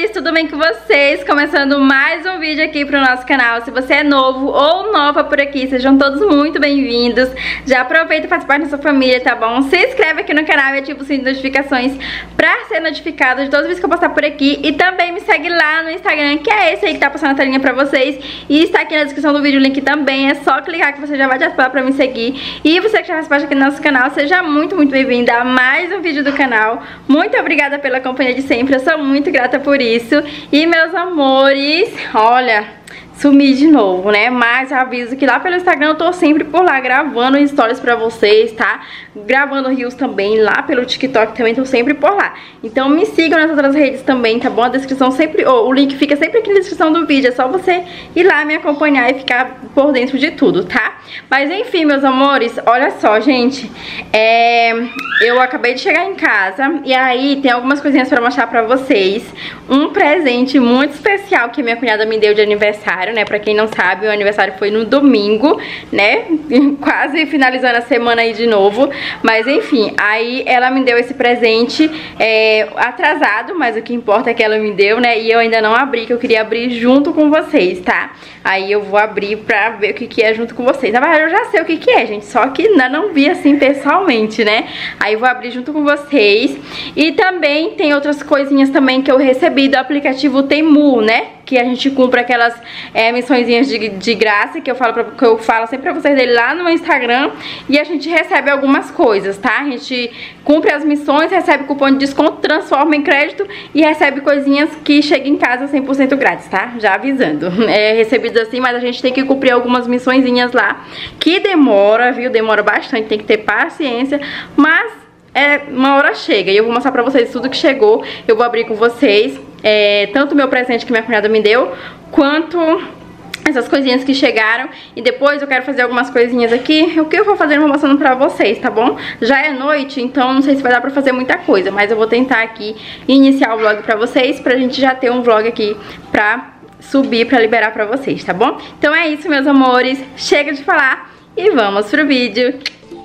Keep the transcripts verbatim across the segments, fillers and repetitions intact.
amores, tudo bem com vocês? Começando mais um vídeo aqui pro nosso canal. Se você é novo ou nova por aqui, sejam todos muito bem-vindos. Já aproveita e faz parte da sua família, tá bom? Se inscreve aqui no canal e ativa o sininho de notificações pra ser notificado de todos os vídeos que eu postar por aqui. E também me segue lá no Instagram, que é esse aí que tá passando a telinha pra vocês. E está aqui na descrição do vídeo o link também. É só clicar que você já vai direto lá pra me seguir. E você que já faz parte aqui do nosso canal, seja muito, muito bem-vinda a mais um vídeo do canal. Muito obrigada pela companhia de sempre, eu sou muito grata por isso. E meus amores, olha, sumi de novo, né? Mas eu aviso que lá pelo Instagram eu tô sempre por lá gravando stories pra vocês, tá? Gravando reels também, lá pelo TikTok também tô sempre por lá. Então me sigam nas outras redes também, tá bom? A descrição sempre, oh, o link fica sempre aqui na descrição do vídeo. É só você ir lá me acompanhar e ficar por dentro de tudo, tá? Mas enfim, meus amores, olha só, gente. É... Eu acabei de chegar em casa e aí tem algumas coisinhas pra mostrar pra vocês. Um presente muito especial que minha cunhada me deu de aniversário, né? Pra quem não sabe, o aniversário foi no domingo, né? Quase finalizando a semana aí de novo. Mas enfim, aí ela me deu esse presente é, atrasado, mas o que importa é que ela me deu, né? E eu ainda não abri, que eu queria abrir junto com vocês, tá? Aí eu vou abrir pra ver o que que é junto com vocês. Na verdade eu já sei o que que é, gente, só que ainda não vi assim pessoalmente, né? Aí eu vou abrir junto com vocês. E também tem outras coisinhas também que eu recebi do aplicativo Temu, né? Que a gente cumpre aquelas é, missõezinhas de, de graça que eu, falo pra, que eu falo sempre pra vocês dele lá no meu Instagram. E a gente recebe algumas coisas, tá? A gente cumpre as missões, recebe cupom de desconto, transforma em crédito e recebe coisinhas que chegam em casa cem por cento grátis, tá? Já avisando. É recebido assim, mas a gente tem que cumprir algumas missõezinhas lá, que demora, viu? Demora bastante, tem que ter paciência, mas é, uma hora chega. E eu vou mostrar pra vocês tudo que chegou. Eu vou abrir com vocês é, tanto o meu presente que minha cunhada me deu, quanto essas coisinhas que chegaram. E depois eu quero fazer algumas coisinhas aqui. O que eu vou fazer eu vou mostrando pra vocês, tá bom? Já é noite, então não sei se vai dar pra fazer muita coisa, mas eu vou tentar aqui iniciar o vlog pra vocês, pra gente já ter um vlog aqui pra subir, pra liberar pra vocês, tá bom? Então é isso, meus amores. Chega de falar e vamos pro vídeo.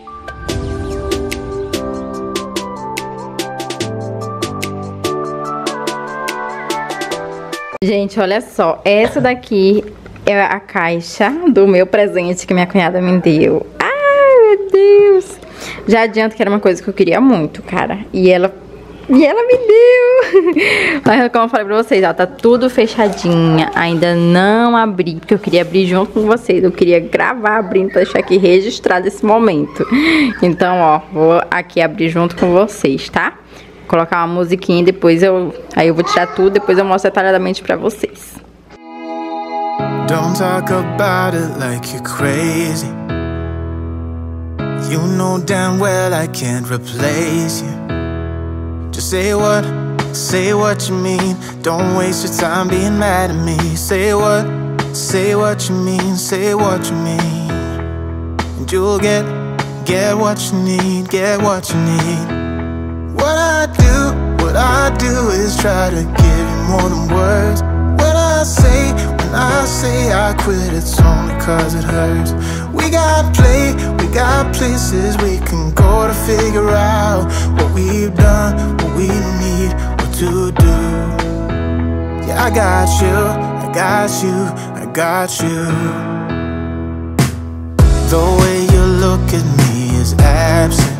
Gente, olha só, essa daqui é a caixa do meu presente que minha cunhada me deu. Ai, meu Deus! Já adianto que era uma coisa que eu queria muito, cara. E ela, e ela me deu! Mas como eu falei pra vocês, ó, tá tudo fechadinha. Ainda não abri, porque eu queria abrir junto com vocês. Eu queria gravar abrindo pra deixar aqui registrado esse momento. Então, ó, vou aqui abrir junto com vocês, tá? Colocar uma musiquinha e depois eu... Aí eu vou tirar tudo, depois eu mostro detalhadamente pra vocês. Don't talk about it like you're crazy. You know damn well I can't replace you. Just say what, say what you mean. Don't waste your time being mad at me. Say what, say what you mean. Say what you mean. And you'll get, get what you need. Get what you need. What I do, what I do is try to give you more than words. When I say, when I say I quit, it's only cause it hurts. We got play, we got places we can go to figure out what we've done, what we need, what to do. Yeah, I got you, I got you, I got you. The way you look at me is absent.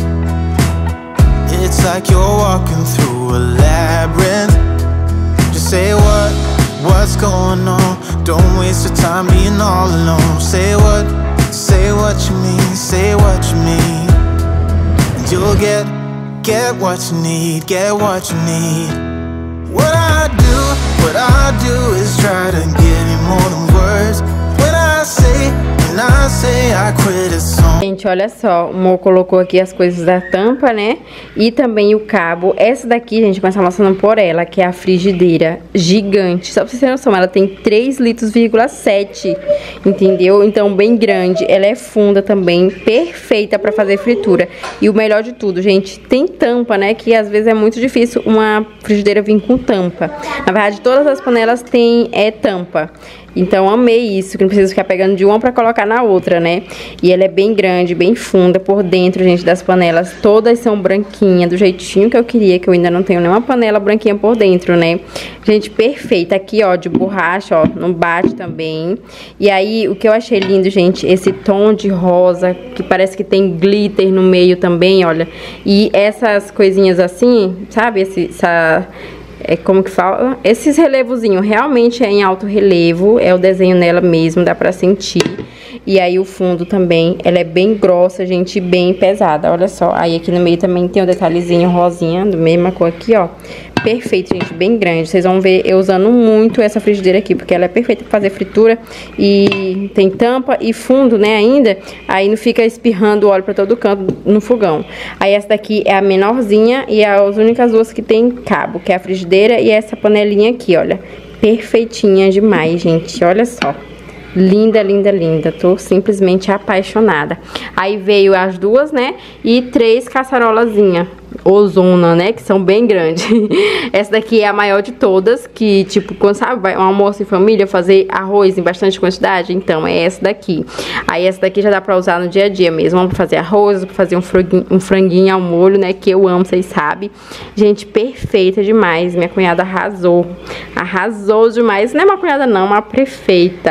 It's like you're walking through a labyrinth. Just say what, what's going on. Don't waste your time being all alone. Say what, say what you mean. Say what you mean. And you'll get, get what you need. Get what you need. What I do, what I do is try to give you more than words. When I say, when I say I quit, it's on. Gente, olha só, o Mo colocou aqui as coisas da tampa, né? E também o cabo. Essa daqui, gente, começa mostrando por ela, que é a frigideira gigante. Só pra vocês terem noção, ela tem três litros, sete, entendeu? Então, bem grande. Ela é funda também, perfeita pra fazer fritura. E o melhor de tudo, gente, tem tampa, né? Que às vezes é muito difícil uma frigideira vir com tampa. Na verdade, todas as panelas têm é, tampa. Então amei isso, que não precisa ficar pegando de uma pra colocar na outra, né? E ela é bem grande, bem funda por dentro, gente, das panelas. Todas são branquinhas, do jeitinho que eu queria, que eu ainda não tenho nenhuma panela branquinha por dentro, né? Gente, perfeita. Aqui, ó, de borracha, ó, não bate também. E aí, o que eu achei lindo, gente, esse tom de rosa, que parece que tem glitter no meio também, olha. E essas coisinhas assim, sabe? Esse, essa... É como que fala? Esses relevozinhos realmente é em alto relevo, é o desenho nela mesmo, dá pra sentir. E aí o fundo também, ela é bem grossa, gente, bem pesada, olha só. Aí aqui no meio também tem um detalhezinho rosinha, do mesma cor aqui, ó. Perfeito, gente, bem grande. Vocês vão ver eu usando muito essa frigideira aqui, porque ela é perfeita pra fazer fritura. E tem tampa e fundo, né, ainda. Aí não fica espirrando óleo pra todo canto no fogão. Aí essa daqui é a menorzinha e é as únicas duas que tem cabo, que é a frigideira e essa panelinha aqui, olha. Perfeitinha demais, gente, olha só. Linda, linda, linda. Tô simplesmente apaixonada. Aí veio as duas, né? E três caçarolazinhas. Ozona, né? Que são bem grandes. Essa daqui é a maior de todas. Que, tipo, quando sabe, vai um almoço em família, fazer arroz em bastante quantidade. Então, é essa daqui. Aí, essa daqui já dá pra usar no dia a dia mesmo. Vamos fazer arroz, pra fazer um franguinho, um franguinho ao molho, né? Que eu amo, vocês sabem. Gente, perfeita demais. Minha cunhada arrasou. Arrasou demais. Não é uma cunhada, não, uma prefeita.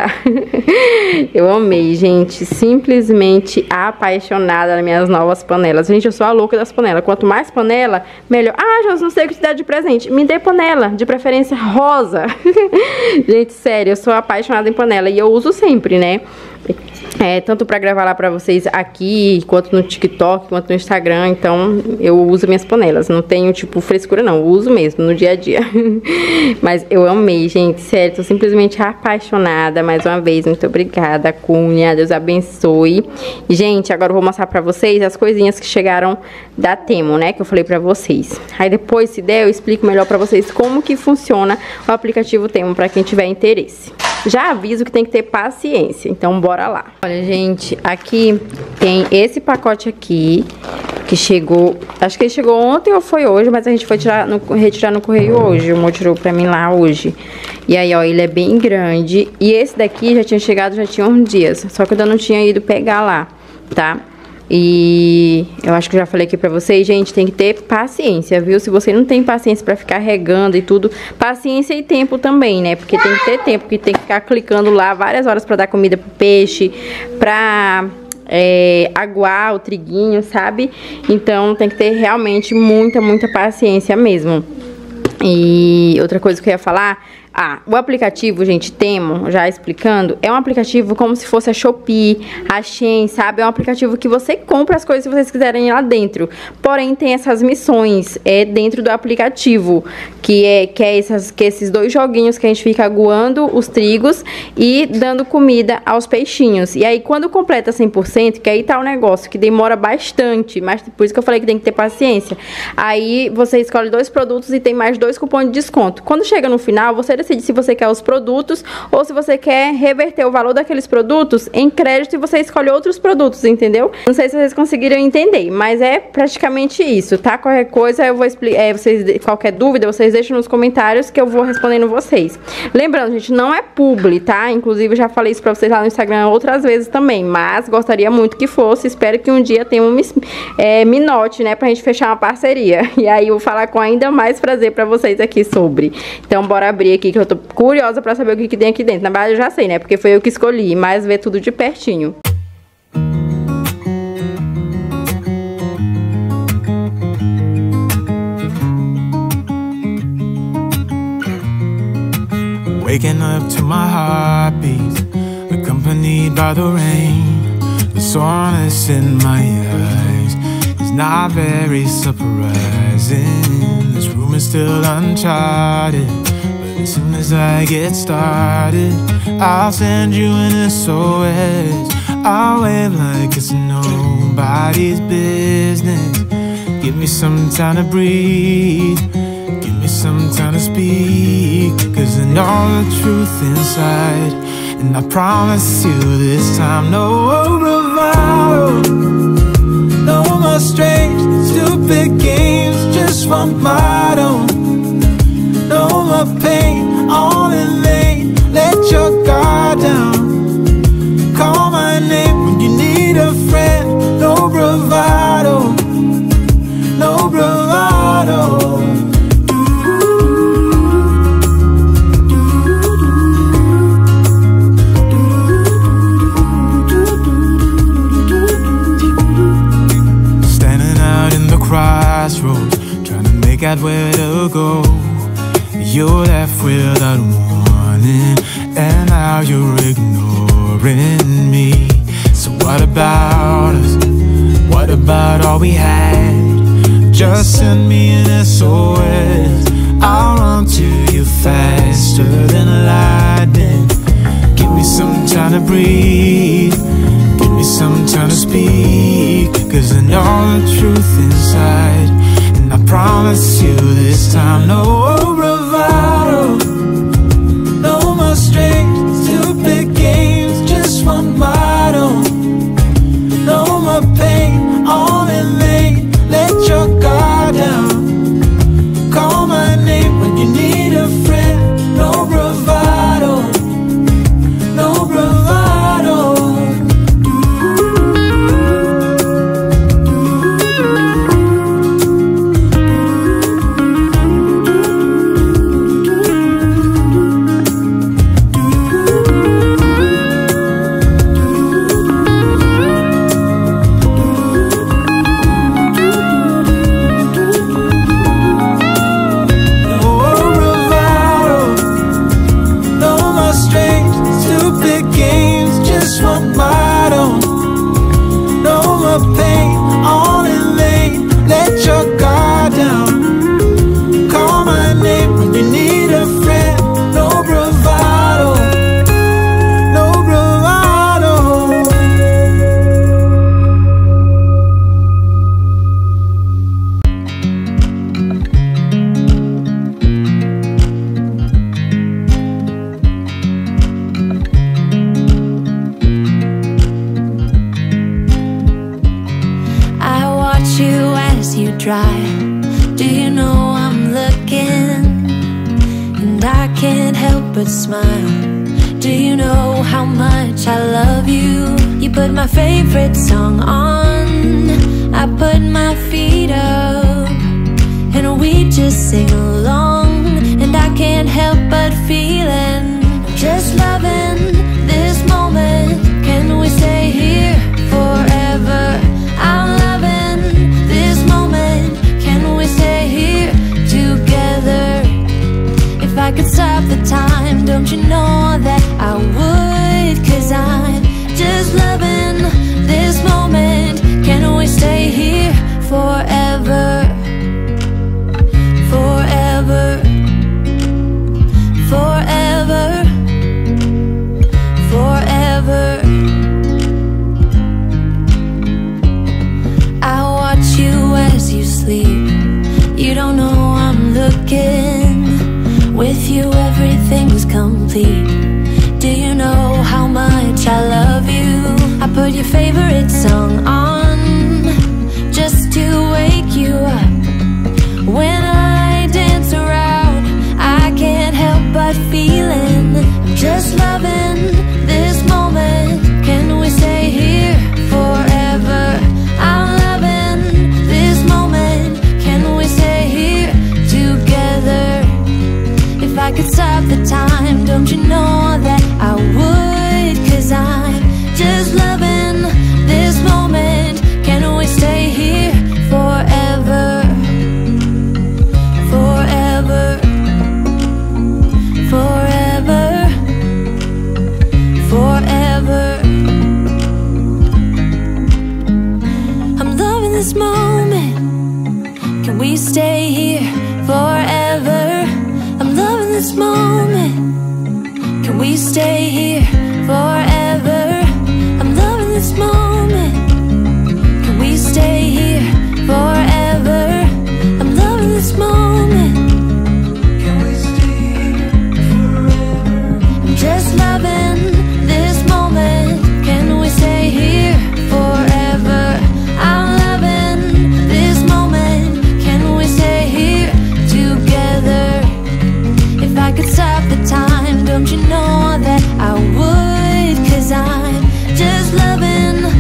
Eu amei, gente. Simplesmente apaixonada nas minhas novas panelas. Gente, eu sou a louca das panelas. Quanto mais panela, melhor. Ah, Josi, não sei o que te dar de presente. Me dê panela, de preferência rosa. Gente, sério, eu sou apaixonada em panela. E eu uso sempre, né? É, tanto pra gravar lá pra vocês aqui, quanto no TikTok, quanto no Instagram. Então, eu uso minhas panelas. Não tenho, tipo, frescura, não. Eu uso mesmo, no dia a dia. Mas eu amei, gente. Sério, tô simplesmente apaixonada. Mais uma vez, muito obrigada, Cunha. Deus abençoe. E, gente, agora eu vou mostrar pra vocês as coisinhas que chegaram da Temu, né? Que eu falei pra vocês. Aí depois, se der, eu explico melhor pra vocês como que funciona o aplicativo Temu, pra quem tiver interesse. Já aviso que tem que ter paciência, então bora lá. Olha, gente, aqui tem esse pacote aqui, que chegou, acho que ele chegou ontem ou foi hoje, mas a gente foi tirar no, retirar no correio hoje, o Mo tirou pra mim lá hoje. E aí, ó, ele é bem grande, e esse daqui já tinha chegado, já tinha uns dias, só que eu ainda não tinha ido pegar lá, tá? E eu acho que eu já falei aqui pra vocês, gente, tem que ter paciência, viu? Se você não tem paciência pra ficar regando e tudo, paciência e tempo também, né? Porque tem que ter tempo, porque tem que ficar clicando lá várias horas pra dar comida pro peixe, pra é, aguar o triguinho, sabe? Então tem que ter realmente muita, muita paciência mesmo. E outra coisa que eu ia falar... Ah, o aplicativo, gente, Temu, já explicando, é um aplicativo como se fosse a Shopee, a Shein, sabe? É um aplicativo que você compra as coisas que vocês quiserem lá dentro. Porém, tem essas missões é, dentro do aplicativo, que é, que é essas, que esses dois joguinhos que a gente fica aguando os trigos e dando comida aos peixinhos. E aí, quando completa cem por cento, que aí tá o negócio, que demora bastante, mas por isso que eu falei que tem que ter paciência. Aí, você escolhe dois produtos e tem mais dois cupons de desconto. Quando chega no final, você decide se você quer os produtos ou se você quer reverter o valor daqueles produtos em crédito e você escolhe outros produtos, entendeu? Não sei se vocês conseguiram entender, mas é praticamente isso, tá? Qualquer coisa eu vou explicar, é, vocês, qualquer dúvida, vocês deixam nos comentários que eu vou respondendo vocês. Lembrando, gente, não é publi, tá? Inclusive, eu já falei isso pra vocês lá no Instagram outras vezes também, mas gostaria muito que fosse. Espero que um dia tenha um é, me note, né? Pra gente fechar uma parceria. E aí eu vou falar com ainda mais prazer pra vocês aqui sobre. Então, bora abrir aqui, que eu tô curiosa pra saber o que, que tem aqui dentro. Na verdade, eu já sei, né? Porque foi eu que escolhi, mas ver tudo de pertinho. Waking up to my heartbeat, accompanied by the rain. The soreness in my eyes is not very surprising. This room is still uncharted, but as soon as I get started, I'll send you an S O S. I'll wave like it's nobody's business. Give me some time to breathe, give me some time to speak, 'cause I know the truth inside, and I promise you this time, no bravado, no more strange, stupid games, just one motto. No more pain, all in vain, let your guard go. You left without warning, and now you're ignoring me. So what about us? What about all we had? Just send me an S O S. I'll run to you faster than lightning. Give me some time to breathe, give me some time to speak, 'cause I know the truth inside, and I promise you this time, no bravado, no more strange, stupid games, just one motto. No more pain, all in vain, let your guard down. Call my name when you need a friend. No bravado, no bravado. Do you know I'm looking, and I can't help but smile? Do you know how much I love you? You put my favorite song on, I put my feet up, and we just sing along, and I can't help but feeling, just loving this moment. Can we stay here forever? I'm loving this moment. Can we stay here together? If I could stop the time, don't you know that I would? 'Cause I'm just loving this moment. Can we stay here forever? Forever, forever, forever. I watch you as you sleep. You don't know I'm looking. With you everything's complete. Do you know how much I love you? I put your favorite song on just to wake you up. When I dance around, I can't help but feeling, I'm just loving this moment. Can we stay here forever? I'm loving this moment. Can we stay here together? If I could stop the time, don't you know that I would? 'Cause I'm just loving this moment. Can we stay here forever? Forever, forever, forever. I'm loving this moment. Can we stay here forever? I'm loving this moment. Can we stay here forever? I'm loving this moment. Can we stay here forever? I'm loving this moment. Can we stay here forever? I'm just loving this moment. Can we stay here forever? I'm loving this moment. Can we stay here together? If I could stop the time, don't you know that I would? 'Cause I'm just loving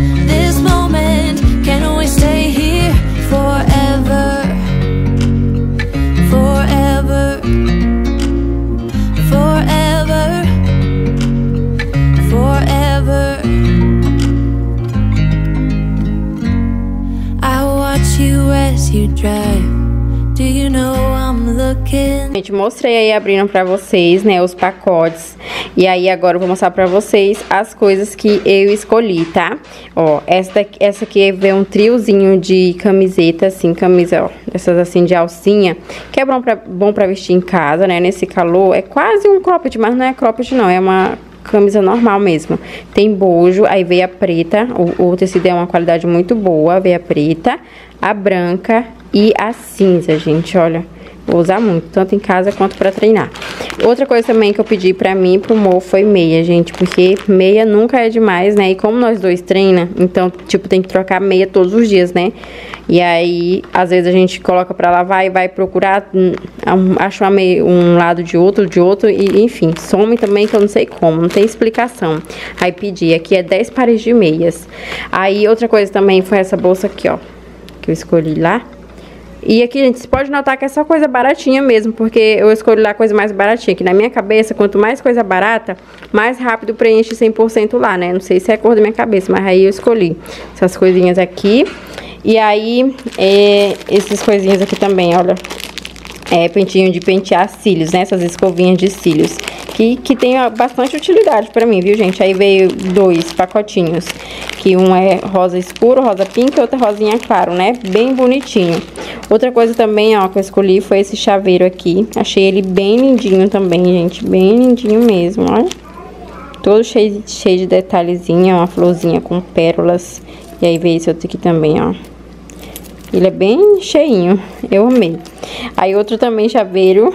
looking. Gente, mostrei aí abrindo pra vocês, né, os pacotes. E aí agora eu vou mostrar pra vocês as coisas que eu escolhi, tá? Ó, essa, daqui, essa aqui vem um triozinho de camiseta, assim, camisa, ó, dessas assim de alcinha, que é bom pra, bom pra vestir em casa, né, nesse calor. É quase um cropped, mas não é cropped não, é uma camisa normal mesmo. Tem bojo, aí veio a preta, o, o tecido é uma qualidade muito boa, veio a preta, a branca e a cinza, gente, olha. Vou usar muito, tanto em casa quanto pra treinar. Outra coisa também que eu pedi pra mim e pro Mo foi meia, gente. Porque meia nunca é demais, né? E como nós dois treina, então, tipo, tem que trocar meia todos os dias, né? E aí, às vezes a gente coloca pra lavar e vai procurar, um, acha uma meia, um lado de outro, de outro, e enfim, some também que eu não sei como, não tem explicação. Aí pedi, aqui é dez pares de meias. Aí outra coisa também foi essa bolsa aqui, ó, que eu escolhi lá. E aqui, gente, você pode notar que é só coisa baratinha mesmo, porque eu escolhi lá coisa mais baratinha. Que na minha cabeça, quanto mais coisa barata, mais rápido preenche cem por cento lá, né? Não sei se é a cor da minha cabeça, mas aí eu escolhi essas coisinhas aqui. E aí, é, essas coisinhas aqui também, olha. É, pentinho de pentear cílios, né? Essas escovinhas de cílios. Que, que tem bastante utilidade pra mim, viu, gente? Aí veio dois pacotinhos. Que um é rosa escuro, rosa pink, e outra rosinha claro, né? Bem bonitinho. Outra coisa também, ó, que eu escolhi foi esse chaveiro aqui. Achei ele bem lindinho também, gente. Bem lindinho mesmo, olha. Todo cheio, cheio de detalhezinho, uma florzinha com pérolas. E aí veio esse outro aqui também, ó. Ele é bem cheinho, eu amei. Aí outro também chaveiro,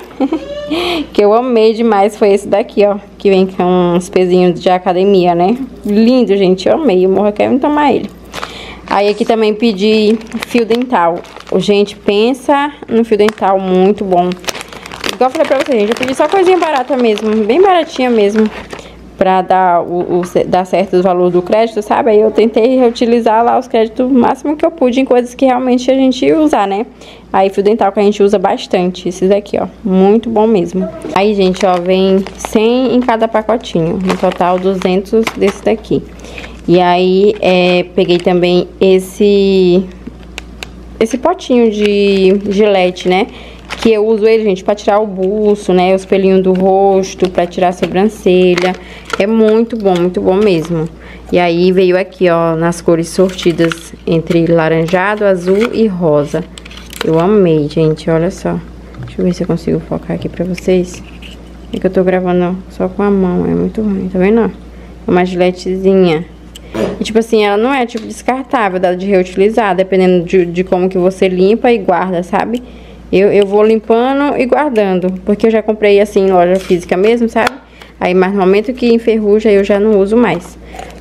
que eu amei demais, foi esse daqui, ó. Que vem com uns pezinhos de academia, né? Lindo, gente, eu amei, eu morro querendo tomar ele. Aí aqui também pedi fio dental. Gente, pensa no fio dental muito bom. Igual eu falei pra vocês, gente, eu pedi só coisinha barata mesmo, bem baratinha mesmo. Pra dar, o, o, dar certo o valor do crédito, sabe? Aí eu tentei reutilizar lá os créditos o máximo que eu pude em coisas que realmente a gente ia usar, né? Aí fio dental que a gente usa bastante, esses aqui, ó, muito bom mesmo. Aí, gente, ó, vem cem em cada pacotinho, no total duzentos desse daqui. E aí, é, peguei também esse, esse potinho de gilete, né? Que eu uso ele, gente, pra tirar o buço, né? Os pelinhos do rosto, pra tirar a sobrancelha. É muito bom, muito bom mesmo. E aí veio aqui, ó, nas cores sortidas entre laranjado, azul e rosa. Eu amei, gente, olha só. Deixa eu ver se eu consigo focar aqui pra vocês. É que eu tô gravando só com a mão, é muito ruim, tá vendo? É uma giletezinha. E tipo assim, ela não é tipo descartável, dá de reutilizar, dependendo de, de como que você limpa e guarda, sabe? Eu, eu vou limpando e guardando, porque eu já comprei assim em loja física mesmo, sabe? Aí, mas no momento que enferruja, eu já não uso mais.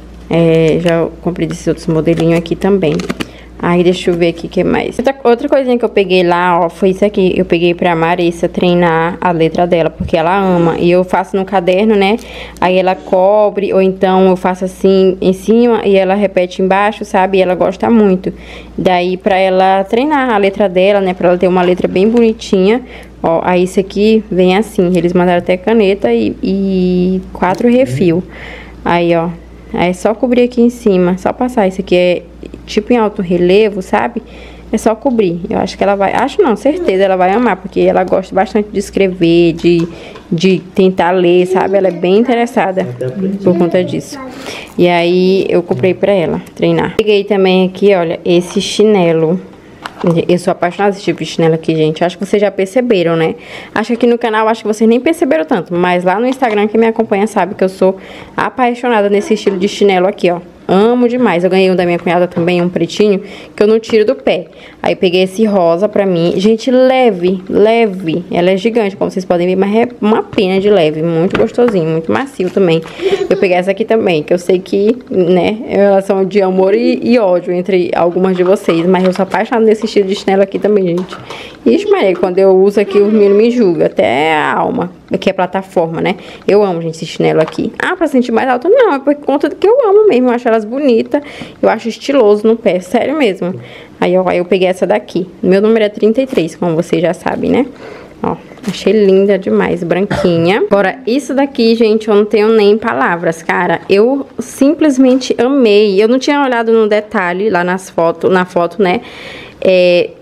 É, já comprei desses outros modelinhos aqui também. Aí, deixa eu ver aqui o que mais. Outra, outra coisinha que eu peguei lá, ó, foi isso aqui. Eu peguei pra Marissa treinar a letra dela, porque ela ama. E eu faço no caderno, né? Aí ela cobre, ou então eu faço assim em cima e ela repete embaixo, sabe? E ela gosta muito. Daí, pra ela treinar a letra dela, né? Pra ela ter uma letra bem bonitinha. Ó, aí isso aqui vem assim. Eles mandaram até caneta e, e quatro refil. Aí, ó. É só cobrir aqui em cima, só passar. Isso aqui é tipo em alto relevo, sabe? É só cobrir. Eu acho que ela vai... Acho não, certeza ela vai amar, porque ela gosta bastante de escrever, de, de tentar ler, sabe? Ela é bem interessada por conta disso. E aí, eu comprei pra ela treinar. Peguei também aqui, olha, esse chinelo. Eu sou apaixonada desse tipo de chinelo aqui, gente. Acho que vocês já perceberam, né? Acho que aqui no canal, acho que vocês nem perceberam tanto. Mas lá no Instagram, quem me acompanha sabe que eu sou apaixonada nesse estilo de chinelo aqui, ó. Amo demais. Eu ganhei um da minha cunhada também, um pretinho, que eu não tiro do pé. Aí peguei esse rosa pra mim. Gente, leve, leve. Ela é gigante, como vocês podem ver, mas é uma pena de leve. Muito gostosinho, muito macio também. Eu peguei essa aqui também, que eu sei que, né, é uma relação de amor e, e ódio entre algumas de vocês. Mas eu sou apaixonada nesse estilo de chinelo aqui também, gente. Ixi, Maria, quando eu uso aqui, os meninos me julgam. Até a alma. Aqui é plataforma, né? Eu amo, gente, esse chinelo aqui. Ah, pra sentir mais alto? Não, é por conta do que eu amo mesmo. Eu acho elas bonitas. Eu acho estiloso no pé, sério mesmo. Aí, ó, eu peguei essa daqui. Meu número é trinta e três, como vocês já sabem, né? Ó, achei linda demais, branquinha. Agora, isso daqui, gente, eu não tenho nem palavras, cara. Eu simplesmente amei. Eu não tinha olhado no detalhe lá nas fotos, na foto, né? É,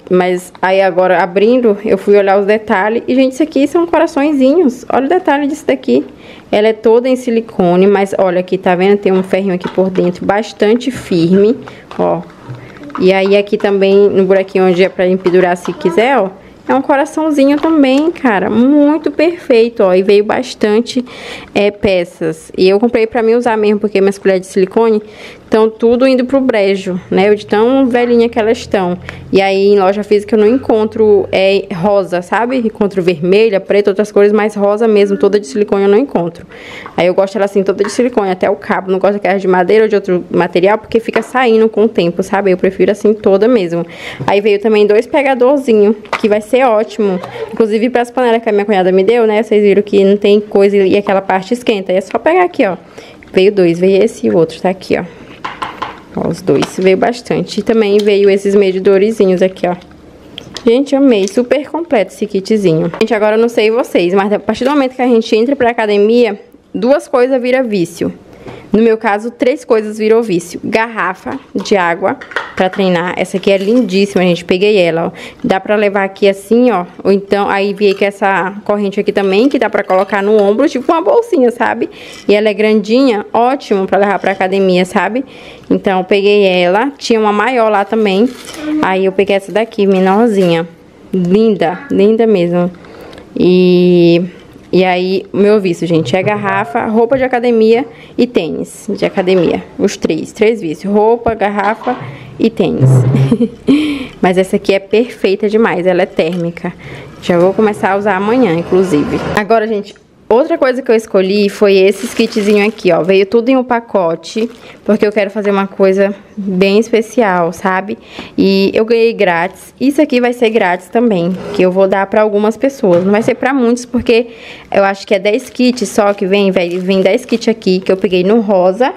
Mas aí agora, abrindo, eu fui olhar os detalhes. E, gente, isso aqui são coraçõezinhos. Olha o detalhe disso daqui. Ela é toda em silicone, mas olha aqui, tá vendo? Tem um ferrinho aqui por dentro bastante firme, ó. E aí aqui também, no buraquinho onde é pra empendurar se quiser, ó. É um coraçãozinho também, cara, muito perfeito, ó, e veio bastante é, peças. E eu comprei pra mim usar mesmo, porque minhas colheres de silicone estão tudo indo pro brejo, né, de tão velhinha que elas estão. E aí em loja física eu não encontro é, rosa, sabe? Encontro vermelha, preta, outras cores, mas rosa mesmo, toda de silicone eu não encontro. Aí eu gosto ela assim, toda de silicone, até o cabo, não gosto daquela de madeira ou de outro material, porque fica saindo com o tempo, sabe? Eu prefiro assim, toda mesmo. Aí veio também dois pegadorzinhos, que vai ser ótimo. Inclusive para as panelas que a minha cunhada me deu, né? Vocês viram que não tem coisa e aquela parte esquenta. É só pegar aqui, ó. Veio dois, veio esse e o outro, tá aqui, ó. Ó, os dois, veio bastante. E também veio esses medidorzinhos aqui, ó. Gente, amei, super completo esse kitzinho. Gente, agora eu não sei vocês, mas a partir do momento que a gente entra pra academia, duas coisas viram vício. No meu caso, três coisas virou vício. Garrafa de água pra treinar. Essa aqui é lindíssima, gente. Peguei ela, ó. Dá pra levar aqui assim, ó. Ou então, aí vi que essa corrente aqui também, que dá pra colocar no ombro, tipo uma bolsinha, sabe? E ela é grandinha, ótimo pra levar pra academia, sabe? Então, eu peguei ela. Tinha uma maior lá também. Aí eu peguei essa daqui, menorzinha. Linda, linda mesmo. E... E aí, o meu vício, gente, é garrafa, roupa de academia e tênis de academia. Os três, três vícios. Roupa, garrafa e tênis. Mas essa aqui é perfeita demais, ela é térmica. Já vou começar a usar amanhã, inclusive. Agora, gente, outra coisa que eu escolhi foi esses kitzinhos aqui, ó. Veio tudo em um pacote, porque eu quero fazer uma coisa bem especial, sabe? E eu ganhei grátis. Isso aqui vai ser grátis também, que eu vou dar pra algumas pessoas. Não vai ser pra muitos, porque eu acho que é dez kits só que vem, velho. Vem dez kits aqui, que eu peguei no rosa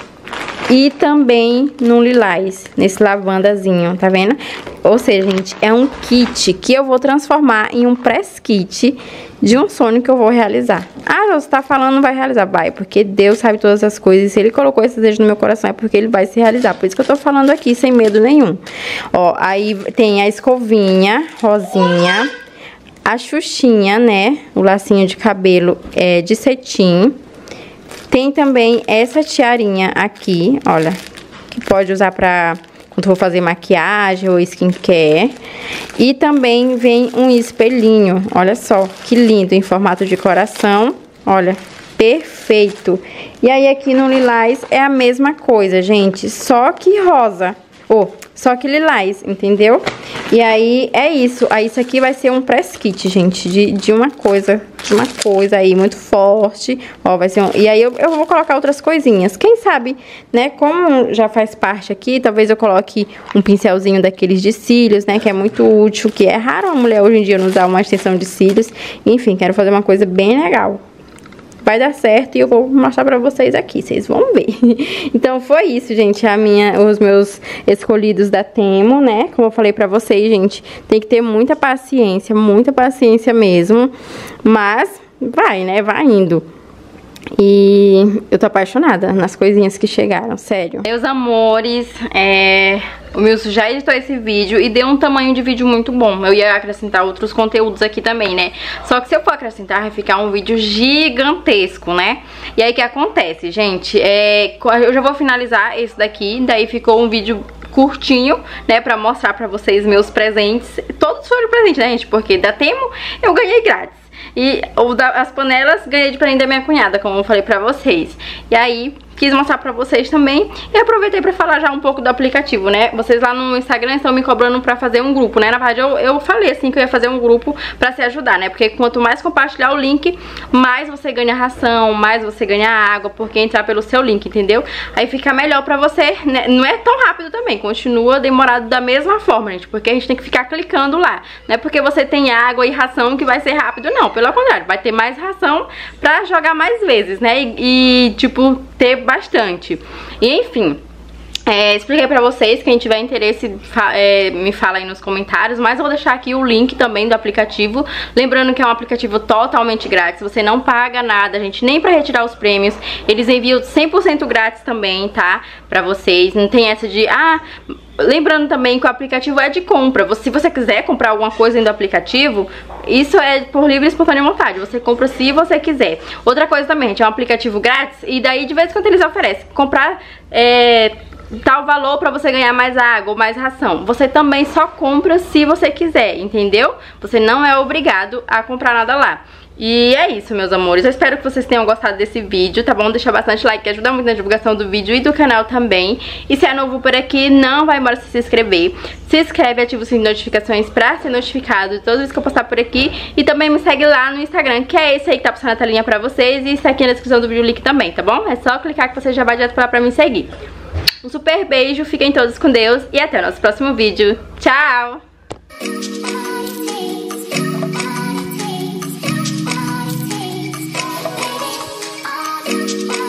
e também no lilás, nesse lavandazinho, tá vendo? Ou seja, gente, é um kit que eu vou transformar em um press kit de um sonho que eu vou realizar. Ah, você tá falando, não vai realizar? Vai, porque Deus sabe todas as coisas. Se Ele colocou esse desejo no meu coração, é porque Ele vai se realizar. Por isso que eu tô falando aqui, sem medo nenhum. Ó, aí tem a escovinha rosinha, a xuxinha, né? O lacinho de cabelo é de cetim. Tem também essa tiarinha aqui, olha, que pode usar pra quando for fazer maquiagem ou skincare. E também vem um espelhinho, olha só, que lindo, em formato de coração, olha, perfeito. E aí aqui no lilás é a mesma coisa, gente, só que rosa, oh, só que lilás, entendeu? E aí é isso, aí isso aqui vai ser um press kit, gente, de, de uma coisa, de uma coisa aí muito forte, ó, vai ser um... E aí eu, eu vou colocar outras coisinhas, quem sabe, né, como já faz parte aqui, talvez eu coloque um pincelzinho daqueles de cílios, né, que é muito útil, que é raro uma mulher hoje em dia não usar uma extensão de cílios, enfim, quero fazer uma coisa bem legal. Vai dar certo e eu vou mostrar pra vocês aqui, vocês vão ver. Então foi isso, gente, a minha, os meus escolhidos da Temu, né? Como eu falei pra vocês, gente, tem que ter muita paciência, muita paciência mesmo. Mas vai, né? Vai indo. E eu tô apaixonada nas coisinhas que chegaram, sério. Meus amores, é... o Milson já editou esse vídeo e deu um tamanho de vídeo muito bom. Eu ia acrescentar outros conteúdos aqui também, né? Só que se eu for acrescentar, vai ficar um vídeo gigantesco, né? E aí o que acontece, gente? É... Eu já vou finalizar esse daqui, daí ficou um vídeo curtinho, né, pra mostrar pra vocês meus presentes. Todos foram presentes, né, gente? Porque da Temu eu ganhei grátis. E o da, as panelas ganhei de presente da minha cunhada, como eu falei pra vocês. E aí, quis mostrar pra vocês também. E aproveitei pra falar já um pouco do aplicativo, né? Vocês lá no Instagram estão me cobrando pra fazer um grupo, né? Na verdade, eu, eu falei assim que eu ia fazer um grupo pra se ajudar, né? Porque quanto mais compartilhar o link, mais você ganha ração, mais você ganha água, porque entrar pelo seu link, entendeu? Aí fica melhor pra você, né? Não é tão rápido também, continua demorado da mesma forma, gente, porque a gente tem que ficar clicando lá. Não é porque você tem água e ração que vai ser rápido, não. Pelo contrário, vai ter mais ração pra jogar mais vezes, né? E, e tipo, ter bastante. E enfim, é, expliquei pra vocês, quem tiver interesse é, me fala aí nos comentários, mas eu vou deixar aqui o link também do aplicativo, lembrando que é um aplicativo totalmente grátis, você não paga nada, gente, nem pra retirar os prêmios, eles enviam cem por cento grátis também, tá, pra vocês, não tem essa de, ah, Lembrando também que o aplicativo é de compra. Se você quiser comprar alguma coisa dentro do aplicativo, isso é por livre e espontânea vontade. Você compra se você quiser. Outra coisa também, gente, é um aplicativo grátis. E daí de vez em quando eles oferecem comprar é, tal valor pra você ganhar mais água ou mais ração. Você também só compra se você quiser, entendeu? Você não é obrigado a comprar nada lá. E é isso, meus amores, eu espero que vocês tenham gostado desse vídeo, tá bom? Deixa bastante like, que ajuda muito na divulgação do vídeo e do canal também. E se é novo por aqui, não vai embora sem se inscrever. Se inscreve e ativa o sininho de notificações pra ser notificado de todas as vezes que eu postar por aqui. E também me segue lá no Instagram, que é esse aí que tá passando na telinha pra vocês. E está aqui na descrição do vídeo o link também, tá bom? É só clicar que você já vai direto pra lá pra me seguir. Um super beijo, fiquem todos com Deus e até o nosso próximo vídeo. Tchau! We'll be right back.